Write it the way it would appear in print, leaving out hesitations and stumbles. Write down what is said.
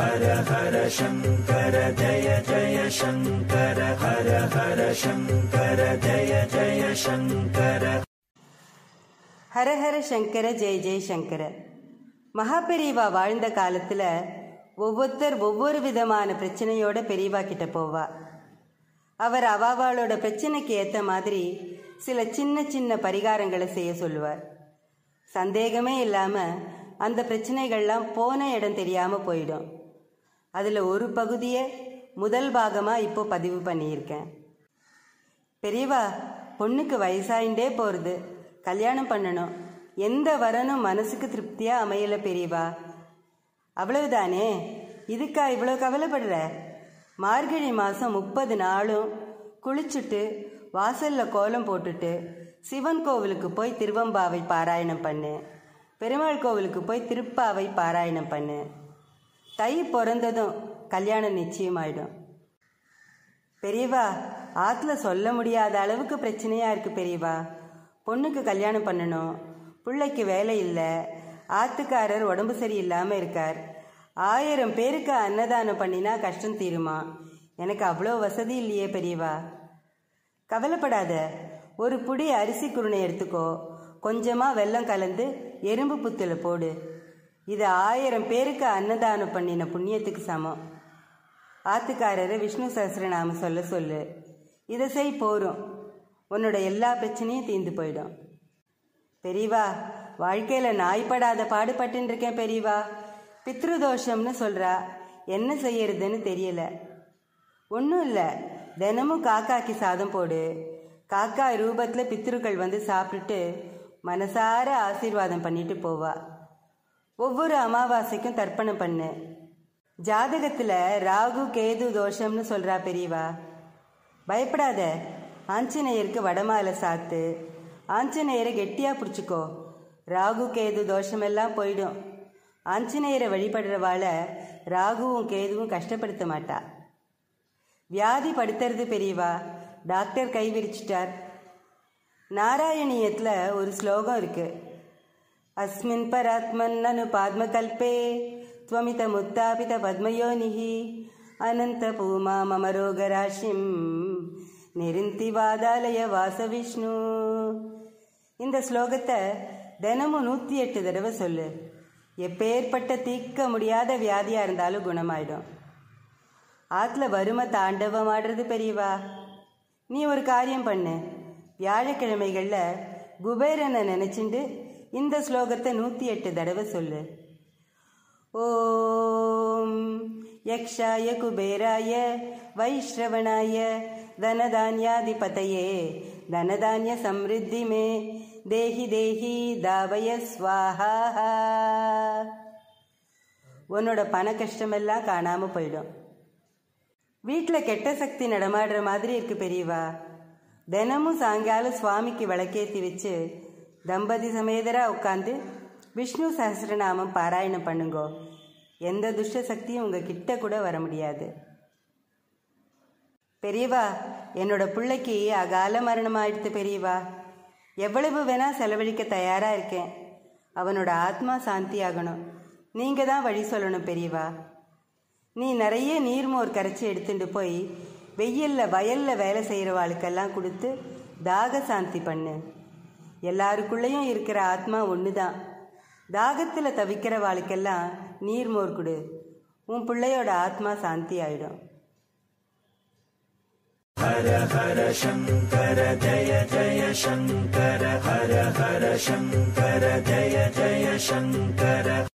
ஹர ஹர சங்கர ஜய ஜய சங்கர ஹர ஹர சங்கர ஜய ஜய சங்கர. ஹரஹர சங்கர ஜெய ஜெய சங்கர. மகாபெரிவா வாழ்ந்த காலத்தில் ஒவ்வொருத்தர் ஒவ்வொரு விதமான பிரச்சனையோட பெரியவா கிட்ட போவா. அவர் அவாவாளோட பிரச்சனைக்கு ஏற்ற மாதிரி சில சின்ன சின்ன பரிகாரங்களை செய்ய சொல்லுவார். சந்தேகமே இல்லாமல் அந்த பிரச்சனைகள்லாம் போன இடம் தெரியாமல் போயிடும். அதில் ஒரு பகுதியை முதல் பாகமாக இப்போ பதிவு பண்ணியிருக்கேன். பெரியவா, பொண்ணுக்கு வயசாயிண்டே போகிறது, கல்யாணம் பண்ணணும், எந்த வரனும் மனசுக்கு திருப்தியாக அமையலை பெரியவா. அவ்வளவுதானே, இதுக்கா இவ்வளோ கவலைப்படுற? மார்கழி மாதம் 30 நாளும் குளிச்சுட்டு வாசலில் கோலம் போட்டுட்டு சிவன் கோவிலுக்கு போய் திருவம்பாவை பாராயணம் பண்ணு, பெருமாள் கோவிலுக்கு போய் திருப்பாவை பாராயணம் பண்ணு. தை பிறந்ததும் கல்யாணம் நிச்சயமாயிடும். பெரியவா, ஆற்றுல சொல்ல முடியாத அளவுக்கு பிரச்சனையாக இருக்குது பெரியவா. பொண்ணுக்கு கல்யாணம் பண்ணணும், பிள்ளைக்கு வேலை இல்லை, ஆத்துக்காரர் உடம்பு சரியில்லாமல் இருக்கார், 1000 பேருக்கு அன்னதானம் பண்ணினா கஷ்டம் தீருமா? எனக்கு அவ்வளோ வசதி இல்லையே பெரியவா. கவலைப்படாத, ஒரு புடி அரிசி குருணை எடுத்துக்கோ, கொஞ்சமாக வெல்லம் கலந்து எறும்பு புத்தில் போடு. இது 1000 பேருக்கு அன்னதானம் பண்ணின புண்ணியத்துக்கு சமம். ஆத்துக்காரரை விஷ்ணு சஹஸ்ரநாமம் சொல்ல சொல்லு. இதை செய், போரும், உன்னோட எல்லா பிரச்சனையும் தீர்ந்து போயிடும். பெரியவா, வாழ்க்கையில் நாய்ப்படாத பாடுபட்டுன்னு இருக்கேன் பெரியவா. பித்ருதோஷம்னு சொல்கிறா, என்ன செய்யறதுன்னு தெரியல. ஒன்றும் இல்லை, தினமும் காக்காக்கு சாதம் போடு. காக்கா ரூபத்தில் பித்ருக்கள் வந்து சாப்பிட்டுட்டு மனசார ஆசீர்வாதம் பண்ணிட்டு போவா. ஒவ்வொரு அமாவாசைக்கும் தர்ப்பணம் பண்ணு. ஜாதகத்தில் ராகு கேது தோஷம்னு சொல்கிறா பெரியவா. பயப்படாத, ஆஞ்சநேயருக்கு வடமாலை சாத்து, ஆஞ்சநேயரை கெட்டியாக பிடிச்சிக்கோ. ராகு கேது தோஷமெல்லாம் போயிடும். ஆஞ்சநேயரை வழிபடுறவாள ராகுவும் கேதுவும் கஷ்டப்படுத்த மாட்டா. வியாதி படுத்துறது பெரியவா, டாக்டர் கை விரிச்சிட்டார். நாராயணியத்தில் ஒரு ஸ்லோகம் இருக்கு. அஸ்மின் பராத்மன் அனு பாத்மகல்பே துவமித முத்தாபித பத்மயோனிஹி அனந்த பூமா மமரோகராஷிம் நெருந்தி வாதாலய வாசவிஷ்ணு. இந்த ஸ்லோகத்தை தினமும் 108 தடவை சொல்லு. எப்பேற்பட்ட தீர்க்க முடியாத வியாதியாக இருந்தாலும் குணமாயிடும். ஆற்றுல வறுமை தாண்டவம் ஆடுறது பெரியவா. நீ ஒரு காரியம் பண்ணு, வியாழக்கிழமைகளில் குபேரனை நினச்சிண்டு இந்த ஸ்லோகத்தை 108 தடவை சொல்லு. ஓம் யக்ஷாய குபேராய வைஷ்ரவணாய தனதான்யாதிபதையே தனதான்ய சம்ருத்தி மே தேஹி தேஹி தாவய ஸ்வாஹா. உன்னோட பண கஷ்டமெல்லாம் காணாமல் போயிடும். வீட்டில் கெட்ட சக்தி நடமாடுற மாதிரி இருக்கு பெரியவா. தினமும் சாயங்காலம் சுவாமிக்கு விளக்கேற்றி வச்சு தம்பதி சமேதராக உட்காந்து விஷ்ணு சஹஸ்ரநாமம் பாராயணம் பண்ணுங்கோ. எந்த துஷ்ட சக்தியும் உங்கள் கிட்ட கூட வர முடியாது. பெரியவா, என்னோட பிள்ளைக்கு அகால மரணம் ஆயிடுத்து பெரியவா. எவ்வளவு வேணா செலவழிக்க தயாராக இருக்கேன். அவனோட ஆத்மா சாந்தி ஆகணும். நீங்கள் தான் வழி சொல்லணும் பெரியவா. நீ நிறைய நீர்மோர் கரைச்சி எடுத்துட்டு போய் வெயிலில் வயலில் வேலை செய்கிறவாளுக்கெல்லாம் கொடுத்து தாக சாந்தி பண்ணு. எல்லாருக்குள்ளேயும் இருக்கிற ஆத்மா ஒன்று தான். தாகத்தில் தவிக்கிறவாளுக்கெல்லாம் நீர்மோர் கொடு. உன் பிள்ளையோட ஆத்மா சாந்தி ஆயிடும். ஹர ஹர சங்கர ஜய ஜய சங்கர ஹர ஹர சங்கர ஜய ஜய சங்கர.